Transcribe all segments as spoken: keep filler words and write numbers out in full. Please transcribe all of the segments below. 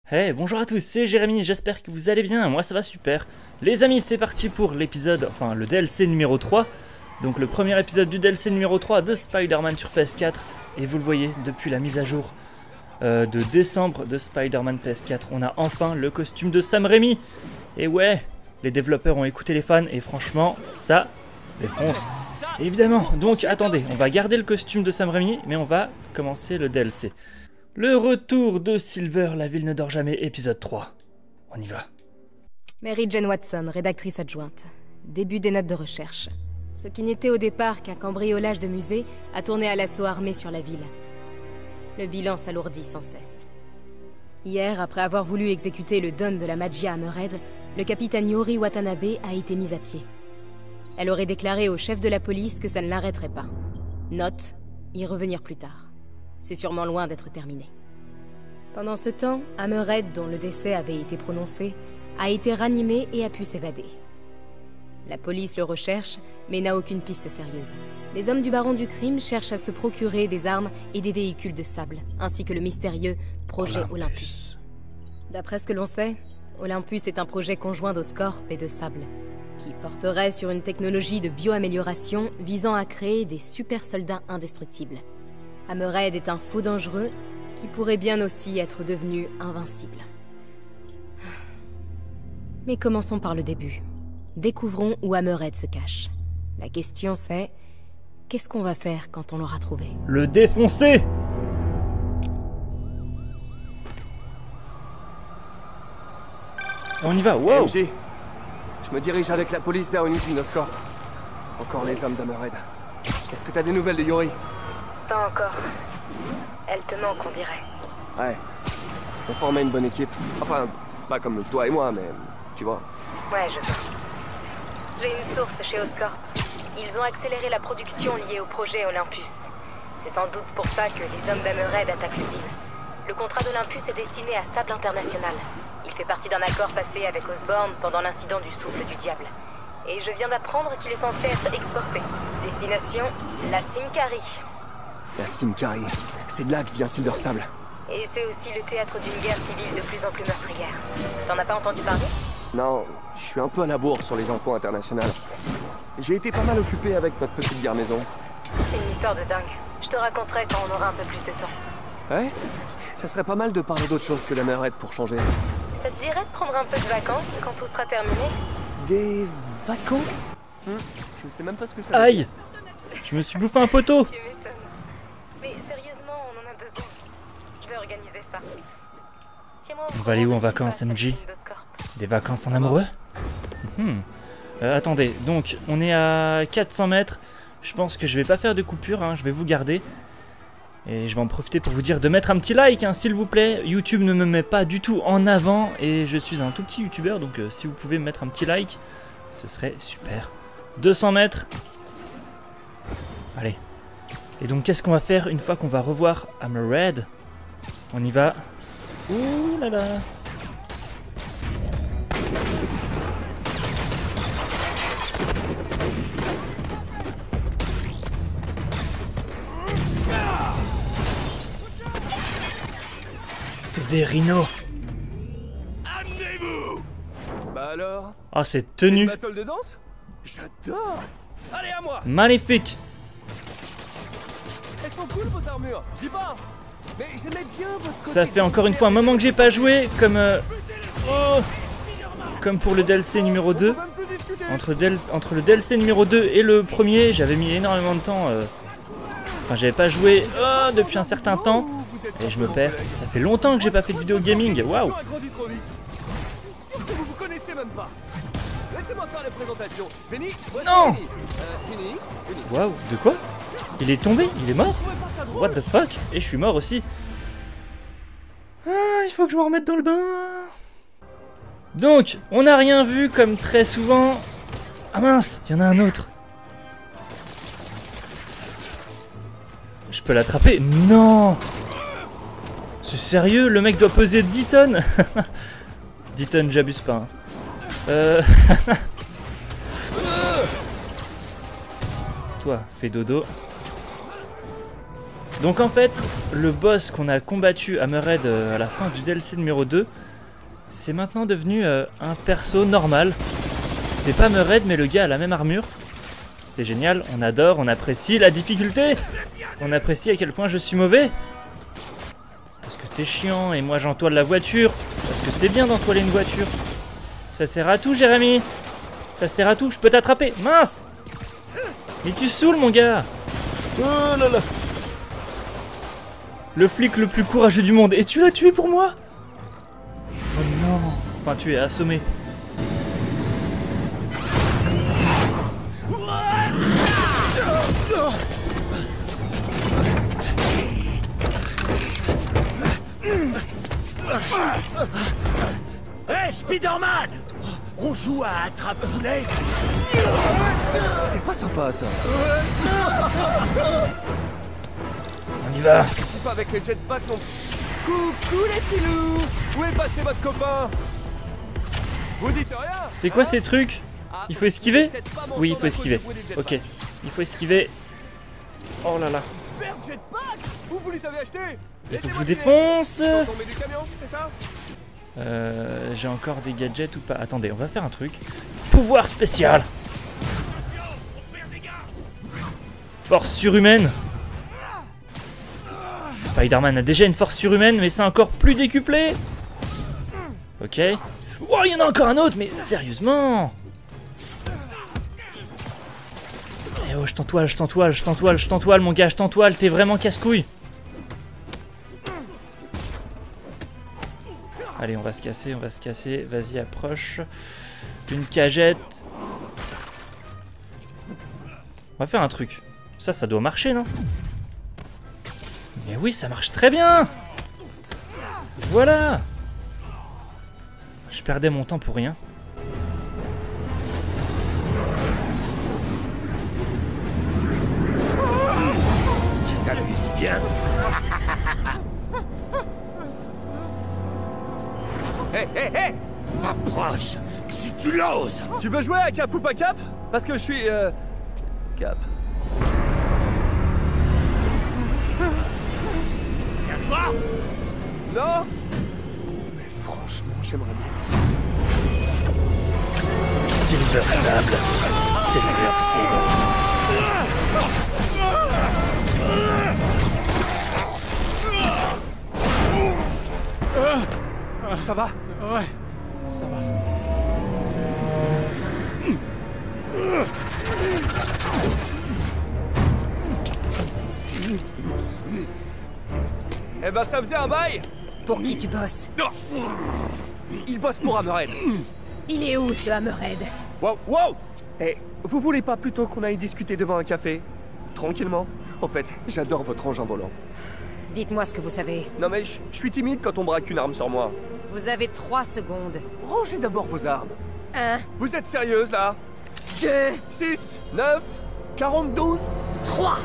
Hey, bonjour à tous, c'est Jérémy, j'espère que vous allez bien, moi ça va super. Les amis, c'est parti pour l'épisode, enfin le D L C numéro trois. Donc le premier épisode du D L C numéro trois de Spider-Man sur P S quatre. Et vous le voyez, depuis la mise à jour euh, de décembre de Spider-Man P S quatre, on a enfin le costume de Sam Raimi. Et ouais, les développeurs ont écouté les fans et franchement, ça défonce. Évidemment, donc attendez, on va garder le costume de Sam Raimi, mais on va commencer le D L C. Le retour de Silver, la ville ne dort jamais, épisode trois. On y va. Mary Jane Watson, rédactrice adjointe. Début des notes de recherche. Ce qui n'était au départ qu'un cambriolage de musée a tourné à l'assaut armé sur la ville. Le bilan s'alourdit sans cesse. Hier, après avoir voulu exécuter le don de la magia Hammerhead, le capitaine Yori Watanabe a été mis à pied. Elle aurait déclaré au chef de la police que ça ne l'arrêterait pas. Note, y revenir plus tard. C'est sûrement loin d'être terminé. Pendant ce temps, Hammerhead, dont le décès avait été prononcé, a été ranimé et a pu s'évader. La police le recherche, mais n'a aucune piste sérieuse. Les hommes du baron du crime cherchent à se procurer des armes et des véhicules de sable, ainsi que le mystérieux projet Olympus. Olympus. D'après ce que l'on sait, Olympus est un projet conjoint d'Oscorp et de Sable, qui porterait sur une technologie de bioamélioration visant à créer des super soldats indestructibles. Hammerhead est un fou dangereux qui pourrait bien aussi être devenu invincible. Mais commençons par le début. Découvrons où Hammerhead se cache. La question c'est... qu'est-ce qu'on va faire quand on l'aura trouvé? Le défoncer! On y va, wow! M J, je me dirige avec la police vers une usine Oscorp. Encore les hommes d'Hammerhead. Est-ce que t'as des nouvelles de Yori? Pas encore. Elle te manque, on dirait. Ouais. On formait une bonne équipe. Enfin, pas comme toi et moi, mais tu vois. Ouais, je vois. J'ai une source chez Oscorp. Ils ont accéléré la production liée au projet Olympus. C'est sans doute pour ça que les hommes d'Hammerhead attaquent l'usine. Le contrat d'Olympus est destiné à Sable International. Il fait partie d'un accord passé avec Osborn pendant l'incident du souffle du diable. Et je viens d'apprendre qu'il est censé être exporté. Destination, la Simcari. La Simcari. C'est de là que vient Silver Sable. Et c'est aussi le théâtre d'une guerre civile de plus en plus meurtrière. T'en as pas entendu parler? Non, je suis un peu à la bourre sur les infos internationales. J'ai été pas mal occupé avec notre petite garnison. C'est une histoire de dingue. Je te raconterai quand on aura un peu plus de temps. Ouais? Ça serait pas mal de parler d'autre chose que l'Hammerhead pour changer. Ça te dirait de prendre un peu de vacances quand tout sera terminé? Des vacances? hmm, Je sais même pas ce que ça veut dire. Aïe! Je me suis bouffé un poteau! Mais sérieusement, on en a besoin. Je vais organiser ça. On va aller où en vacances, M J? Des vacances en amoureux? hmm. euh, Attendez, donc on est à quatre cents mètres. Je pense que je vais pas faire de coupure, hein. Je vais vous garder. Et je vais en profiter pour vous dire de mettre un petit like, hein, s'il vous plaît. YouTube ne me met pas du tout en avant et je suis un tout petit youtubeur, donc euh, si vous pouvez me mettre un petit like, ce serait super. deux cents mètres. Allez. Et donc qu'est-ce qu'on va faire une fois qu'on va revoir Hammerhead? On y va. Ouh là là. C'est des rhinos. Amenez-vous. Bah alors? Ah, cette tenue. Battle de danse? J'adore. Allez à moi. Magnifique. Elles sont cool vos armures, je dis pas. Mais j'aimais bien votre côté. Ça fait encore une fois un moment que j'ai pas joué, comme euh, oh, comme pour le D L C numéro deux. Entre, entre le D L C numéro deux et le premier, j'avais mis énormément de temps. Euh, enfin, j'avais pas joué oh, depuis un certain temps. Et je me perds. Ça fait longtemps que j'ai pas fait de vidéo gaming. Waouh. Non. Waouh. De quoi? Il est tombé? Il est mort? What the fuck? Et je suis mort aussi. Ah, il faut que je me remette dans le bain. Donc, on n'a rien vu comme très souvent. Ah mince, il y en a un autre. Je peux l'attraper? Non. C'est sérieux? Le mec doit peser dix tonnes. dix tonnes, j'abuse pas. Hein. Euh... Toi, fais dodo. Donc en fait, le boss qu'on a combattu à Hammerhead euh, à la fin du D L C numéro deux, c'est maintenant devenu euh, un perso normal. C'est pas Hammerhead, mais le gars a la même armure. C'est génial, on adore, on apprécie la difficulté. On apprécie à quel point je suis mauvais. Parce que t'es chiant et moi j'entoile la voiture. Parce que c'est bien d'entoiler une voiture. Ça sert à tout, Jérémy. Ça sert à tout, je peux t'attraper. Mince! Mais tu saoules, mon gars. Oh là là. Le flic le plus courageux du monde. Et tu l'as tué pour moi? Oh non. Enfin, tu es assommé. Hey, Spider-Man! On joue à attrape-poulet? C'est pas sympa ça. On y va. Je suis pas avec les jetpacks non. Coucou les filous! Où est passé votre copain? Vous dites rien? C'est quoi hein? ces trucs? Ah, Il faut esquiver? peut-être pas Oui, il m'entendre faut à cause esquiver. du bruit des Ok, jetpacks. il faut esquiver. Oh là là. Super jetpack! Où vous les avez achetés? Il faut que je vous Laissez-moi filer. défonce. Ils sont tombés du camion, c'est ça? Euh, J'ai encore des gadgets ou pas? Attendez, on va faire un truc. Pouvoir spécial. Force surhumaine. Spider-Man a déjà une force surhumaine, mais c'est encore plus décuplé. Ok. Oh, il y en a encore un autre, mais sérieusement. Eh oh, je t'entoile, je t'entoile, je t'entoile, je t'entoile, mon gars, je t'entoile, t'es vraiment casse-couille. Allez, on va se casser, on va se casser. Vas-y, approche. Une cagette. On va faire un truc. Ça, ça doit marcher, non? Mais oui, ça marche très bien. Voilà. Je perdais mon temps pour rien. Tu t'amuses bien? Hé hé hé! Approche, si tu l'oses! Tu veux jouer à Cap ou pas Cap? Parce que je suis... Euh... Cap. C'est à toi? Non? Mais franchement, j'aimerais bien. Silver Sable. Silver Sable. Ça va? Ouais, ça va. Eh ben ça faisait un bail! Pour qui tu bosses? Il bosse pour Hammerhead. Il est où, ce Hammerhead? Wow, wow! Eh, vous voulez pas plutôt qu'on aille discuter devant un café? Tranquillement? En fait, j'adore votre engin volant. Dites-moi ce que vous savez. Non mais je je suis timide quand on braque une arme sur moi. Vous avez trois secondes. Rangez d'abord vos armes. Un, Vous êtes sérieuse là? deux, six, neuf, quarante, douze. trois.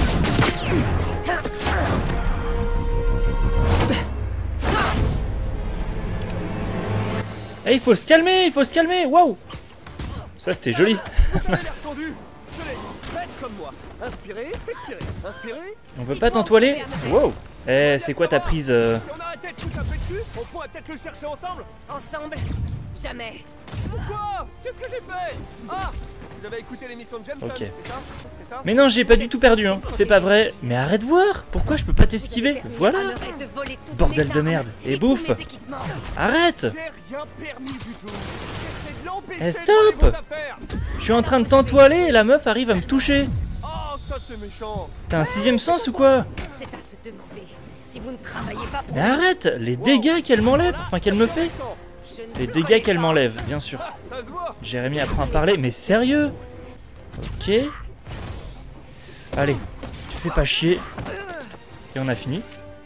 Eh, il faut se calmer, il faut se calmer. Waouh. Ça, c'était joli. Vous avez l'air tendu. Tenez, faites comme moi. Inspirez, expirez. Inspirez. On peut pas t'entoiler? Wow. Eh, c'est quoi ta prise euh... Si on arrêtait de tout taper dessus, on pourrait peut-être le chercher ensemble. Ensemble? Jamais. Pourquoi? Qu'est-ce que j'ai fait? Ah! Vous avez écouté l'émission de Jameson, Ok. c'est ça? C'est ça? Mais non, j'ai pas du tout perdu, hein. C'est pas vrai. Mais arrête de voir. Pourquoi je peux pas t'esquiver? Voilà. Bordel de merde. Et bouffe. Arrête. J'ai rien permis du tout. J'essaie de l'empêcher Eh, de stop! voler vos affaires. Je suis en train de t'entoiler et la meuf arrive à me toucher. Oh, ça c'est méchant. T'as un sixième sens ou quoi? C'est à se demander. Si vous ne travaillez pas pour Mais arrête. Les dégâts qu'elle m'enlève. Enfin, qu'elle me fait. je ne Les vous dégâts croyais qu'elle pas. m'enlève, bien sûr. Ah, ça se voit. Jérémy apprend à parler, mais sérieux? Ok. Allez, tu fais pas chier. Et on a fini.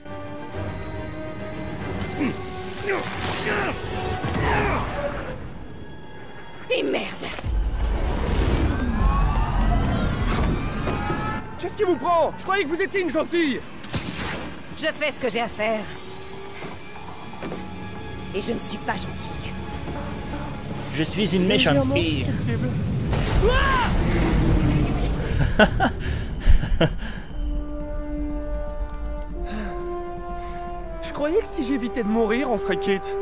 Et merde. Qu'est-ce qui vous prend? Je croyais que vous étiez une gentille. Je fais ce que j'ai à faire. Et je ne suis pas gentille. Je suis une méchante fille. croyais que si j'évitais de mourir, on serait quitte?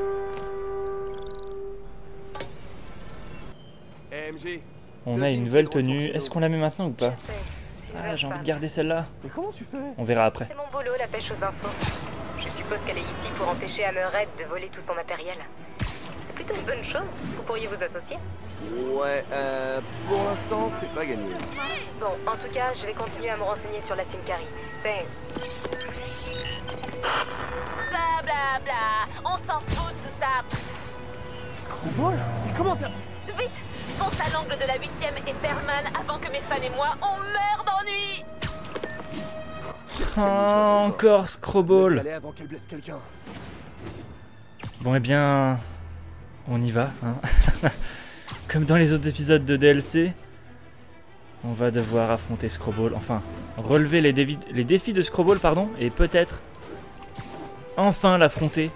Eh, M J. On a une nouvelle tenue. Est-ce qu'on la met maintenant ou pas? Ah, j'ai envie de garder celle-là. Mais comment tu fais? On verra après. C'est mon boulot, la pêche aux infos. Je suppose qu'elle est ici pour empêcher Hammerhead de voler tout son matériel. C'est plutôt une bonne chose. Vous pourriez vous associer? Ouais, euh... pour l'instant, c'est pas gagné. Bon, en tout cas, je vais continuer à me renseigner sur la Simcari. C'est... Bla bla bla, on s'en fout de tout ça. Screwball? Mais comment t'as... Vite, fonce à l'angle de la huitième et Perlman avant que mes fans et moi on meure d'ennui. Oh, encore Screwball. Aller avant qu'elle blesse quelqu'un. Bon, eh bien... On y va, hein. Comme dans les autres épisodes de D L C, on va devoir affronter Screwball, enfin, relever les, dévi les défis de Screwball, pardon, et peut-être enfin l'affronter.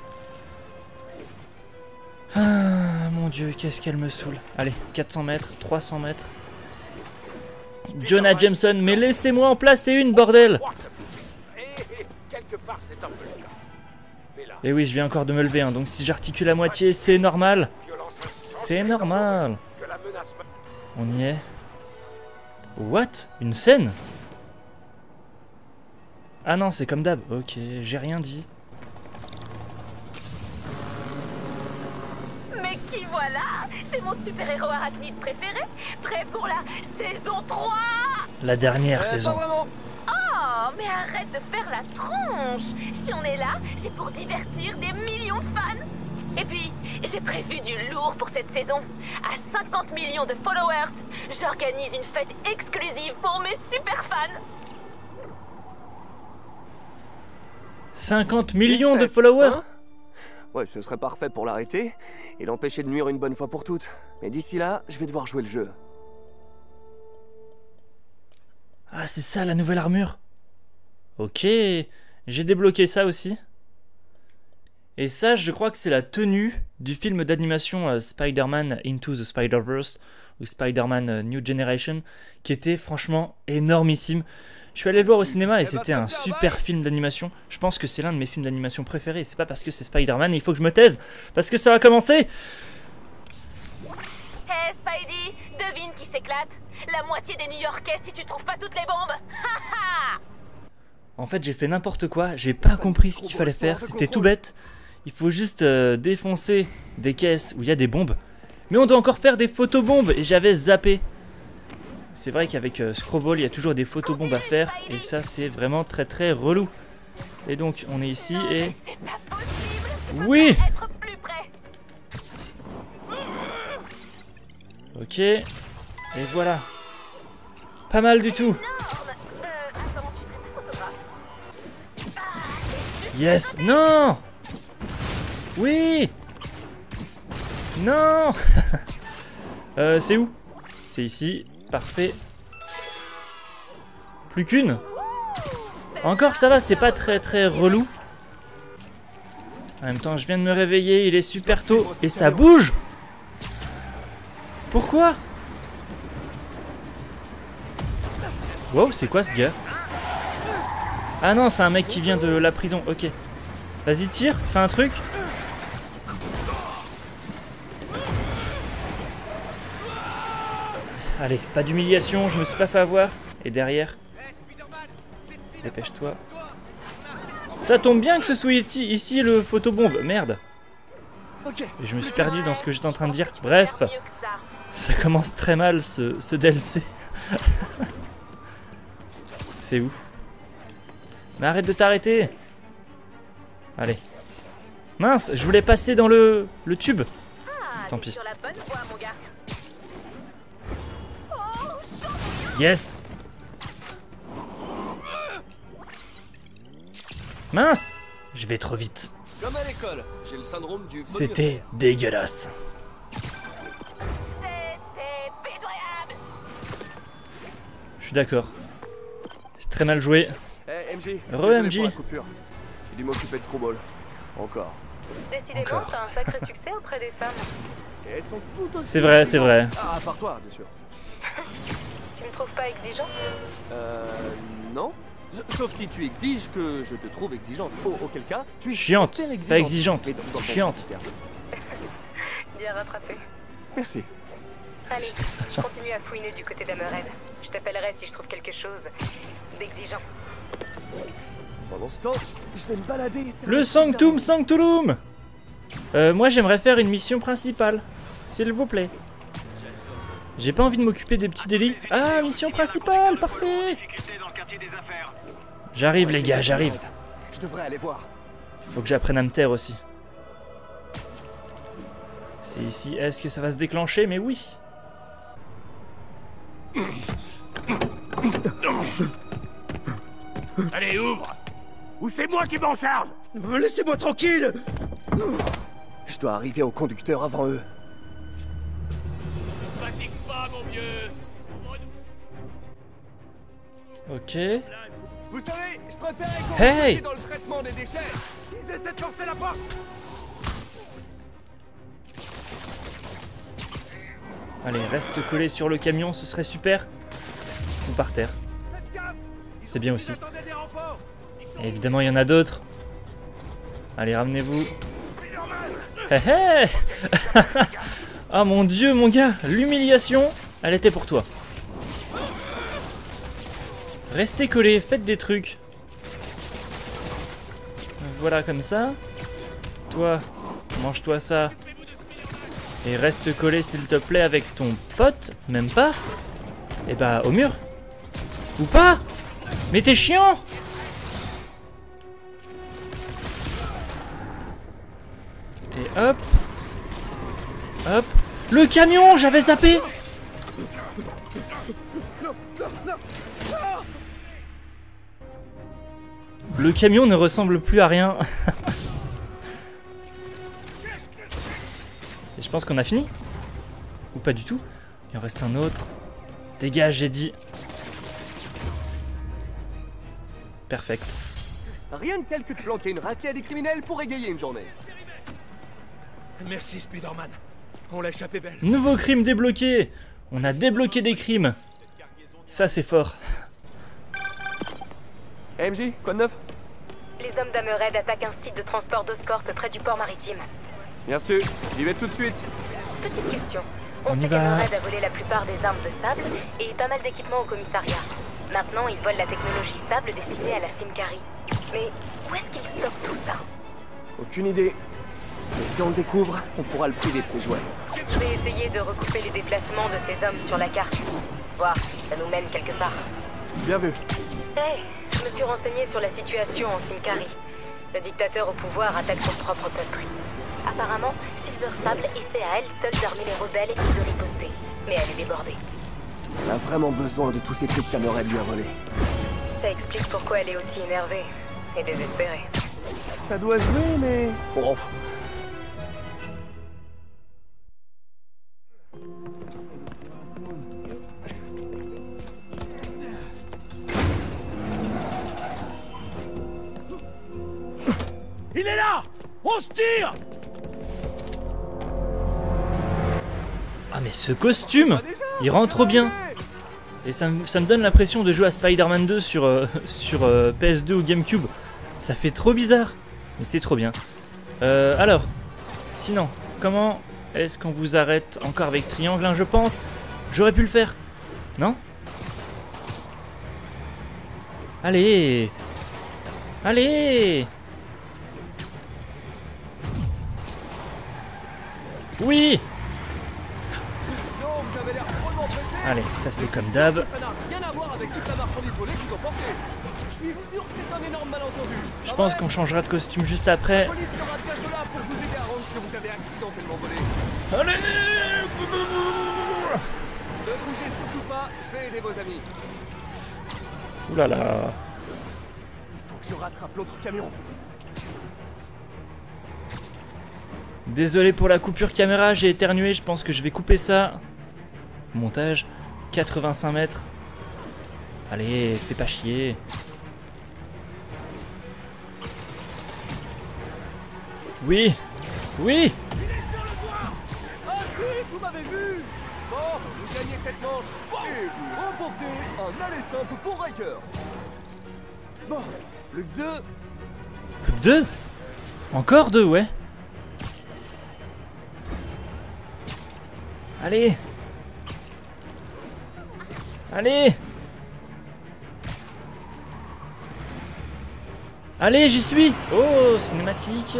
Ah, mon Dieu, qu'est-ce qu'elle me saoule. Allez, quatre cents mètres, trois cents mètres. Jonah Jameson, mais laissez-moi en placer une, bordel! Et oui, je viens encore de me lever, hein, donc si j'articule à moitié, c'est normal. C'est normal. On y est. What? Une scène? Ah non, c'est comme d'hab. Ok, j'ai rien dit. Mais qui voilà? C'est mon super-héros arachnide préféré, prêt pour la saison trois. La dernière Euh, saison. pas vraiment. Oh, mais arrête de faire la tronche. Si on est là, c'est pour divertir des millions de fans. Et puis, j'ai prévu du lourd pour cette saison. À cinquante millions de followers, j'organise une fête exclusive pour mes super fans. cinquante millions de followers? Hein? Ouais, ce serait parfait pour l'arrêter et l'empêcher de nuire une bonne fois pour toutes. Mais d'ici là, je vais devoir jouer le jeu. Ah, c'est ça la nouvelle armure. Ok, j'ai débloqué ça aussi. Et ça, je crois que c'est la tenue du film d'animation euh, Spider-Man Into the Spider-Verse ou Spider-Man euh, New Generation, qui était franchement énormissime. Je suis allé le voir au cinéma et c'était un super film d'animation. Je pense que c'est l'un de mes films d'animation préférés. C'est pas parce que c'est Spider-Man, il faut que je me taise, parce que ça va commencer. Hey Spidey, devine qui s'éclate. La moitié des New-Yorkais si tu trouves pas toutes les bombes. Ha ha. En fait, j'ai fait n'importe quoi, j'ai pas compris ce qu'il fallait faire, c'était tout bête. Il faut juste euh, défoncer des caisses où il y a des bombes. Mais on doit encore faire des photobombes et j'avais zappé. C'est vrai qu'avec euh, Screwball, il y a toujours des photobombes à faire et ça, c'est vraiment très très relou. Et donc, on est ici et... C'est pas possible. Oui! Être plus près. Ok. Et voilà. Pas mal du tout. Euh, attends, tu serais pas photographe? Yes. Non. Oui. Non. euh, c'est où? C'est ici. Parfait. Plus qu'une. Encore ça va, c'est pas très très relou. En même temps, je viens de me réveiller, il est super tôt. Et ça bouge. Pourquoi? Wow, c'est quoi ce gars? Ah non, c'est un mec qui vient de la prison, ok. Vas-y, tire, fais un truc. Allez, pas d'humiliation, je me suis pas fait avoir. Et derrière, dépêche-toi. Ça tombe bien que ce soit ici, ici le photobombe, merde. Et je me suis perdu dans ce que j'étais en train de dire. Bref, Mieux que ça. ça commence très mal ce, ce D L C. C'est où? Mais arrête de t'arrêter. Allez. Mince, je voulais passer dans le, le tube. Ah, Tant t'es pis. sur la bonne voie, mon gars. Yes. Mince, je vais trop vite. Comme à l'école, j'ai le syndrome du... C'était dégueulasse. C'était pitoyable. Je suis d'accord. J'ai très mal joué. Eh, M J. Re désolé M J. pour la coupure. J'ai dû m'occuper de Screwball. Encore. Décidément, Encore. t'as un sacré succès auprès des femmes. Et elles sont toutes aussi... C'est vrai, c'est vrai. Ah, à part toi, bien sûr. Tu me trouves pas exigeant? Euh... Non. Sauf si tu exiges que je te trouve exigeante. Oh, auquel cas, tu es Chiante, super exigeante. pas exigeante. Mais dans- dans le bon Chiante. sens du terme. Bien rattrapé. Merci. Allez, je continue à fouiner du côté d'Hammerhead. Je t'appellerai si je trouve quelque chose d'exigeant. Pendant ce temps, je vais me balader. Le Sanctum Sanctorum. Euh, moi j'aimerais faire une mission principale, s'il vous plaît. J'ai pas envie de m'occuper des petits délits. Ah, mission principale, parfait. J'arrive les gars, j'arrive. Je devrais aller voir. Faut que j'apprenne à me taire aussi. C'est ici, est-ce que ça va se déclencher? Mais oui. Allez, ouvre! Ou c'est moi qui m'en charge! Laissez-moi tranquille! Je dois arriver au conducteur avant eux. Fatigue pas, mon vieux! Ok. Vous savez, je préfère Hey! dans le traitement des déchets. Ils essaient de forcer la porte! Allez, reste collé sur le camion, ce serait super. Ou par terre. C'est bien aussi. Et évidemment, il y en a d'autres. Allez, ramenez-vous. Hé hé. Ah mon dieu, mon gars, l'humiliation, elle était pour toi. Restez collés, faites des trucs. Voilà, comme ça. Toi, mange-toi ça. Et reste collé, s'il te plaît, avec ton pote. Même pas. Et bah, au mur. Ou pas. Mais t'es chiant. Et hop. Hop. Le camion, j'avais zappé. Le camion ne ressemble plus à rien. Et je pense qu'on a fini. Ou pas du tout. Il en reste un autre. Dégage, j'ai dit. Perfect. Rien de tel que de planquer une raquette à des criminels pour égayer une journée. Merci, Spider-Man. On l'a échappé belle. Nouveau crime débloqué. On a débloqué des crimes. Ça, c'est fort. M J, quoi de neuf? Les hommes d'Hammerhead attaquent un site de transport d'Oscorp près du port maritime. Bien sûr, j'y vais tout de suite. Petite question. On, On y sait va. qu'Hammerhead a volé la plupart des armes de sable et pas mal d'équipements au commissariat. Maintenant, ils volent la technologie sable destinée à la Simcari. Mais où est-ce qu'ils stockent tout ça? Aucune idée. Mais si on le découvre, on pourra le priver de ses jouets. Je vais essayer de recouper les déplacements de ces hommes sur la carte. Voir si ça nous mène quelque part. Bien vu. Hey, je me suis renseigné sur la situation en Simcari. Le dictateur au pouvoir attaque son propre peuple. Apparemment, Silver Sable essaie à elle seule d'armer les rebelles et de riposter. Mais elle est débordée. Elle a vraiment besoin de tous ces trucs qu'Hammerhead lui a volés. Ça explique pourquoi elle est aussi énervée et désespérée. Ça doit jouer, mais... Bon. Il est là! On se tire! Ah mais ce costume, il rend trop bien. Et ça, me- ça me donne l'impression de jouer à Spider-Man deux sur, euh, sur euh, P S deux ou GameCube. Ça fait trop bizarre. Mais c'est trop bien. Euh, alors, sinon, comment est-ce qu'on vous arrête encore avec triangle, hein, je pense? J'aurais pu le faire. Non? Allez! Allez! Oui! Non, vous avez l'air drôlement pressé. Allez, ça c'est comme d'hab. Ça n'a rien à voir avec toute la marchandise volée qu'ils ont portée. Je suis sûr que c'est un énorme malentendu. Je pense qu'on changera de costume juste après. La police sera bientôt là pour vous aider à rendre ce que vous avez accidentellement volé. Allez! Ne bougez surtout pas, je vais aider vos amis. Ouh là là. Faut que je rattrape l'autre camion. Désolé pour la coupure caméra, j'ai éternué, je pense que je vais couper ça. Montage, quatre-vingt-cinq mètres. Allez, fais pas chier. Oui, oui. Ah si, vous m'avez vu. Bon, vous gagnez cette manche et vous remportez un aller simple pour Rikers. Bon, plus que deux. Plus que deux? Encore deux, ouais. Allez. Allez. Allez, j'y suis. Oh, cinématique.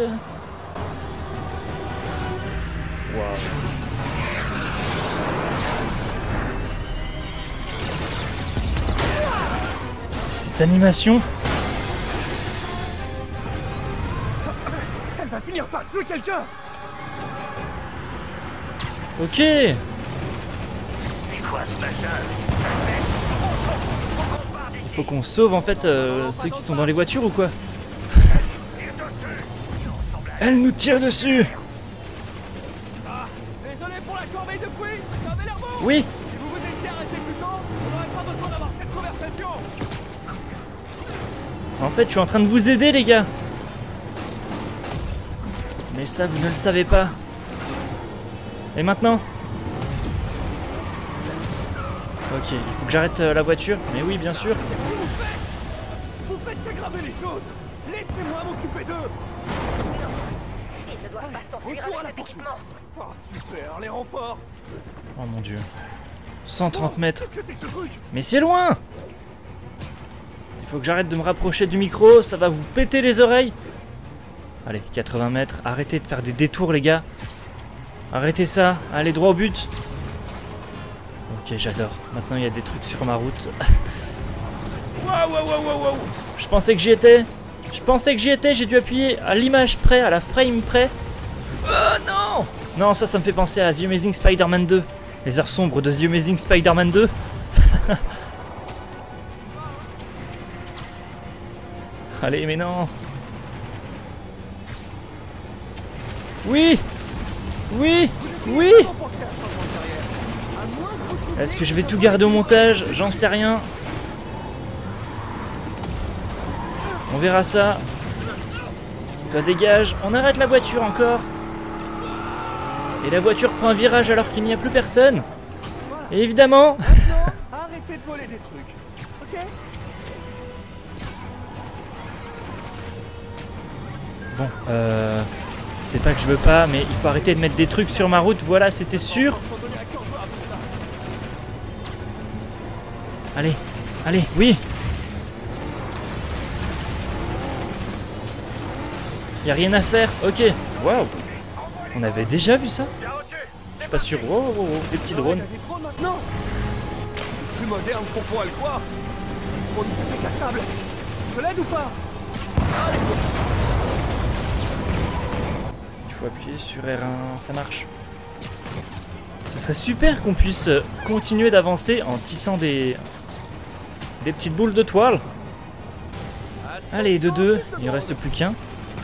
Waouh. Cette animation. Elle va finir par tuer quelqu'un. Ok. C'est quoi ce machin? Il faut qu'on sauve en fait euh, ceux qui sont dans les voitures ou quoi? Elle nous tire dessus. Ah, désolé pour la corbeille de fruits. Ça avait l'air bon. Oui. Si vous vous étiez arrêté plus tôt, on n'aurait pas besoin d'avoir cette conversation. En fait, je suis en train de vous aider, les gars. Mais ça, vous ne le savez pas. Et maintenant? Ok, il faut que j'arrête euh, la voiture. Mais oui, bien sûr. Qu'est-ce que vous faites? Vous faites qu'aggraver les choses. Laissez-moi m'occuper d'eux. Ils ne doivent pas s'enfuir Retour à la avec cet poursuite. équipement. Oh super, les renforts. Oh mon dieu. cent trente mètres. Qu'est-ce que c'est que ce truc? Mais c'est loin. Il faut que j'arrête de me rapprocher du micro. Ça va vous péter les oreilles. Allez, quatre-vingts mètres. Arrêtez de faire des détours, les gars. Arrêtez ça. Allez, droit au but. Ok, j'adore. Maintenant, il y a des trucs sur ma route. Waouh, waouh, waouh, waouh, waouh. Je pensais que j'y étais. Je pensais que j'y étais. J'ai dû appuyer à l'image près, à la frame près. Oh non! Non, ça, ça me fait penser à The Amazing Spider-Man deux. Les heures sombres de The Amazing Spider-Man deux. Allez, mais non. Oui. Oui. Oui. Est-ce que je vais tout garder au montage? J'en sais rien. On verra ça. Toi, dégage. On arrête la voiture encore. Et la voiture prend un virage alors qu'il n'y a plus personne. Et évidemment... Arrêtez de voler des trucs. Ok? Bon, euh... c'est pas que je veux pas, mais il faut arrêter de mettre des trucs sur ma route. Voilà, c'était sûr. Allez, allez, oui. Y a rien à faire. Ok. Waouh. On avait déjà vu ça? Je suis pas sûr. Wow, wow, wow, des petits drones. Il y a des drones maintenant. C'est plus moderne qu'on pourrait le croire. Ces drones sont décassables. Je l'aide ou pas? Il faut appuyer sur R un, ça marche. Ce serait super qu'on puisse continuer d'avancer en tissant des des petites boules de toile. Allez, de deux, il ne reste plus qu'un.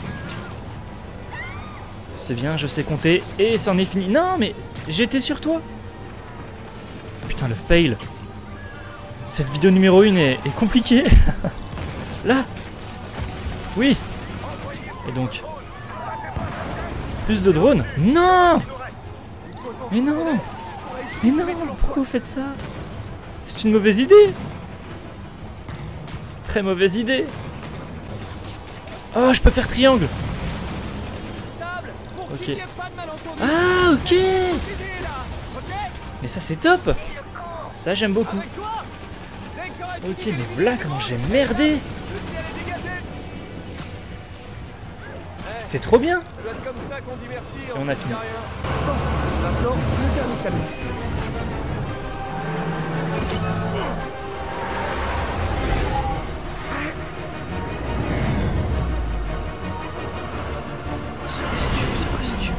C'est bien, je sais compter. Et c'en est fini. Non, mais j'étais sur toi. Putain, le fail. Cette vidéo numéro un est, est compliquée. Là. Oui. Et donc... Plus de drones? Non. Mais non. Mais non, pourquoi vous faites ça? C'est une mauvaise idée. Très mauvaise idée. Oh, je peux faire triangle. Ok. Ah, ok. Mais ça, c'est top. Ça, j'aime beaucoup. Ok, mais voilà comment j'ai merdé. C'était trop bien. Et on a fini. Maintenant, le dernier cadeau. Ce costume, ce costume.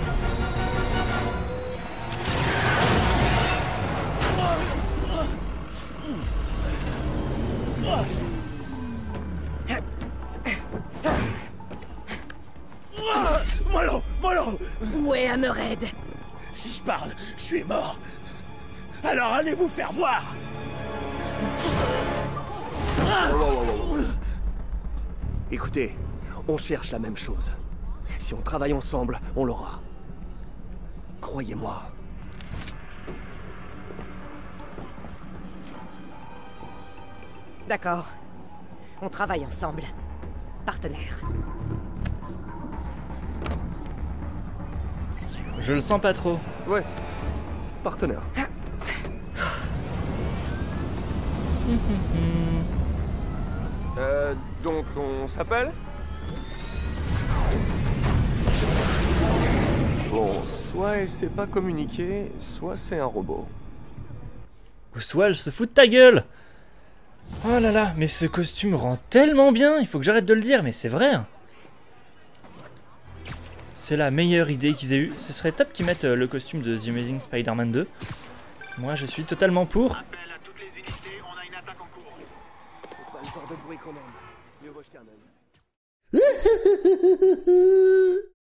Mollo, Mollo. Où est Hammerhead? Si je parle, je suis mort. Alors allez vous faire voir. Écoutez, on cherche la même chose. Si on travaille ensemble, on l'aura. Croyez-moi. D'accord. On travaille ensemble. Partenaire. Je le sens pas trop. Ouais. Partenaire. euh, donc on s'appelle? Bon, soit elle sait pas communiquer, soit c'est un robot. Ou soit elle se fout de ta gueule. Oh là là, mais ce costume rend tellement bien, il faut que j'arrête de le dire, mais c'est vrai. C'est la meilleure idée qu'ils aient eue. Ce serait top qu'ils mettent le costume de The Amazing Spider-Man deux. Moi, je suis totalement pour. Appel à toutes les unités, on a une attaque en cours. C'est pas le genre de bruit qu'on aime. Mieux vaut jeter un œil.